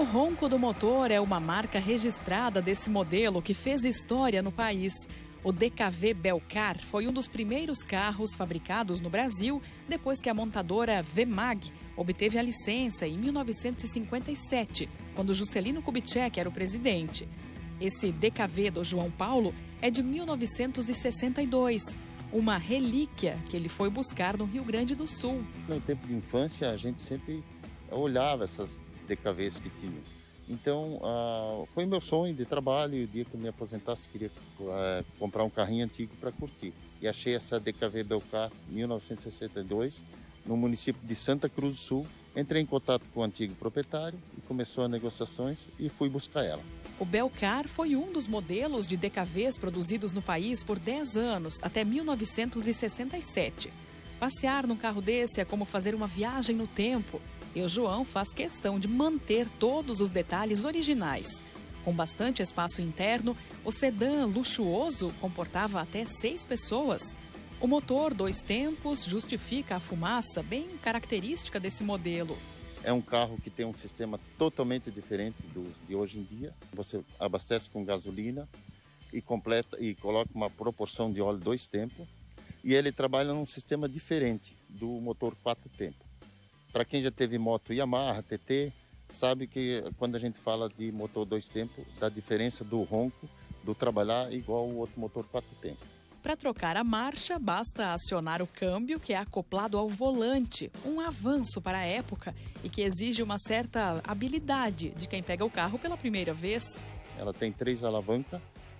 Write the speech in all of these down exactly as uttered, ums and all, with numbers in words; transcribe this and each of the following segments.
O ronco do motor é uma marca registrada desse modelo que fez história no país. O D K V Belcar foi um dos primeiros carros fabricados no Brasil depois que a montadora Vemag obteve a licença em mil novecentos e cinquenta e sete, quando Juscelino Kubitschek era o presidente. Esse D K V do João Paulo é de mil novecentos e sessenta e dois, uma relíquia que ele foi buscar no Rio Grande do Sul. No tempo de infância, a gente sempre olhava essas D K Vs que tinham. Então, uh, foi meu sonho de trabalho, e o dia que eu me aposentasse, queria uh, comprar um carrinho antigo para curtir. E achei essa D K V Belcar mil novecentos e sessenta e dois, no município de Santa Cruz do Sul. Entrei em contato com o antigo proprietário e começou as negociações e fui buscar ela. O Belcar foi um dos modelos de D K Vs produzidos no país por dez anos, até mil novecentos e sessenta e sete. Passear num carro desse é como fazer uma viagem no tempo. E o João faz questão de manter todos os detalhes originais. Com bastante espaço interno, o sedã luxuoso comportava até seis pessoas. O motor dois tempos justifica a fumaça bem característica desse modelo. É um carro que tem um sistema totalmente diferente dos de hoje em dia. Você abastece com gasolina e completa e coloca uma proporção de óleo dois tempos. E ele trabalha num sistema diferente do motor quatro tempos. Para quem já teve moto Yamaha, T T, sabe que quando a gente fala de motor dois tempos, da diferença do ronco, do trabalhar igual o outro motor quatro tempos. Para trocar a marcha, basta acionar o câmbio, que é acoplado ao volante, um avanço para a época e que exige uma certa habilidade de quem pega o carro pela primeira vez. Ela tem três alavancas,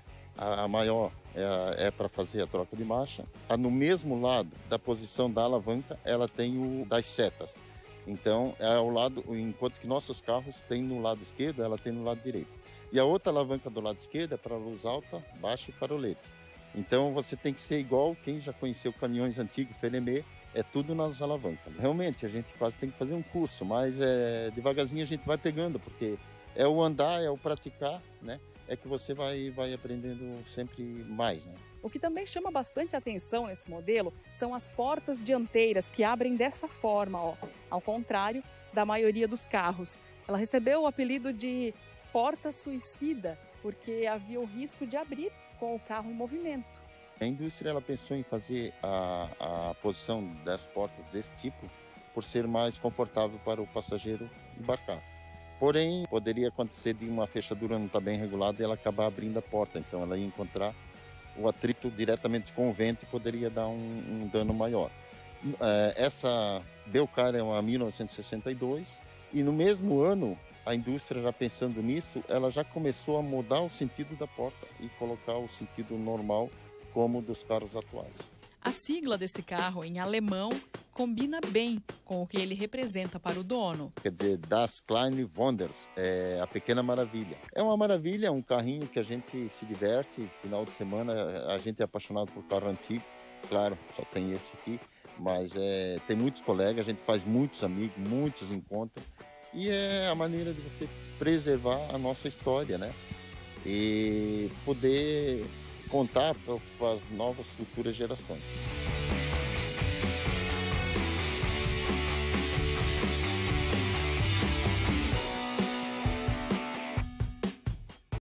a maior é, é para fazer a troca de marcha. No mesmo lado da posição da alavanca, ela tem o das setas. Então, é ao lado, enquanto que nossos carros têm no lado esquerdo, ela tem no lado direito. E a outra alavanca do lado esquerdo é para luz alta, baixa e farolete. Então, você tem que ser igual quem já conheceu caminhões antigos, Fenemê, é tudo nas alavancas. Realmente, a gente quase tem que fazer um curso, mas é, devagarzinho a gente vai pegando, porque é o andar, é o praticar, né? É que você vai, vai aprendendo sempre mais, né? O que também chama bastante atenção nesse modelo são as portas dianteiras que abrem dessa forma, ó, ao contrário da maioria dos carros. Ela recebeu o apelido de porta suicida porque havia o risco de abrir com o carro em movimento. A indústria ela pensou em fazer a, a posição das portas desse tipo por ser mais confortável para o passageiro embarcar. Porém, poderia acontecer de uma fechadura não estar bem regulada e ela acabar abrindo a porta. Então, ela ia encontrar o atrito diretamente com o vento e poderia dar um, um dano maior. Essa Belcar é uma mil novecentos e sessenta e dois e no mesmo ano, a indústria já pensando nisso, ela já começou a mudar o sentido da porta e colocar o sentido normal como dos carros atuais. A sigla desse carro em alemão combina bem com o que ele representa para o dono. Quer dizer, Das kleine Wunders, é a pequena maravilha. É uma maravilha, é um carrinho que a gente se diverte, final de semana a gente é apaixonado por carro antigo, claro, só tem esse aqui, mas é, tem muitos colegas, a gente faz muitos amigos, muitos encontros, e é a maneira de você preservar a nossa história, né? E poder contar para as novas futuras gerações.